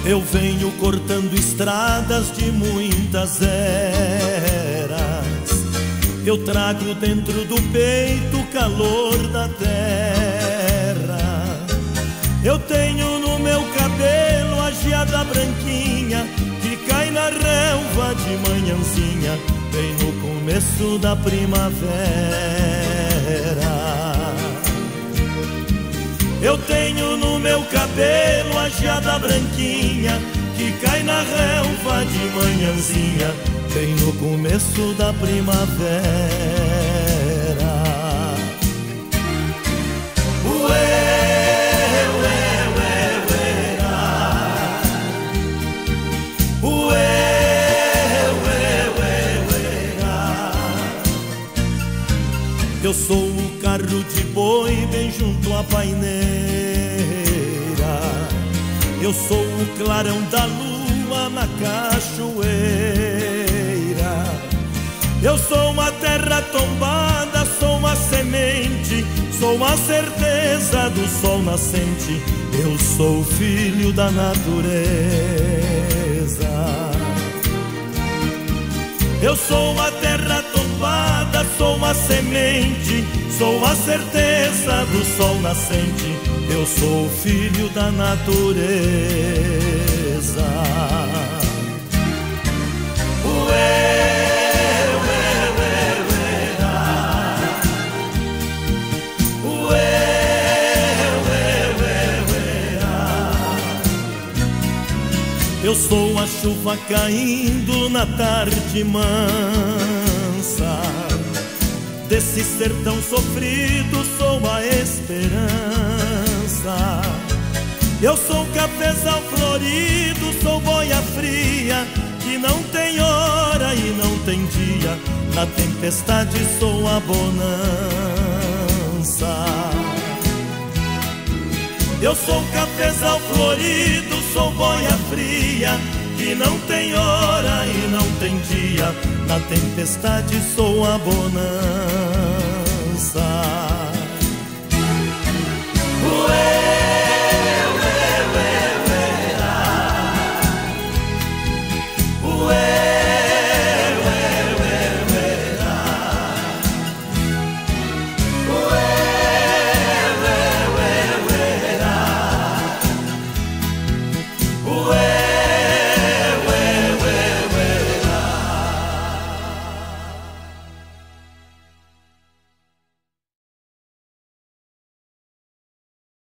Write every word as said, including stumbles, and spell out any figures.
Eu venho cortando estradas de muitas eras. Eu trago dentro do peito o calor da terra. Eu tenho no meu cabelo a geada branquinha que cai na relva de manhãzinha, bem no começo da primavera. Eu tenho no meu cabelo a geada branquinha que cai na relva de manhãzinha, bem no começo da primavera. Ué, ué, ué, ué, ué, ué, ué, ué. Eu sou o carro de boi bem junto à paineira. Eu sou o clarão da lua na cachoeira. Eu sou uma terra tombada, sou uma semente, sou uma certeza do sol nascente. Eu sou filho da natureza. Eu sou uma terra tombada, sou uma semente, sou uma certeza do sol nascente. Eu sou filho da natureza. Ué, ué, ué, ué, ah. Ué, ué, ué, ué, ah. Eu sou a chuva caindo na tarde mansa desse sertão sofrido, sou a esperança. Eu sou um cafezal florido, sou boia fria que não tem hora e não tem dia. Na tempestade sou a bonança. Eu sou um cafezal florido, sou boia fria que não tem hora e não tem dia. Na tempestade sou a bonança.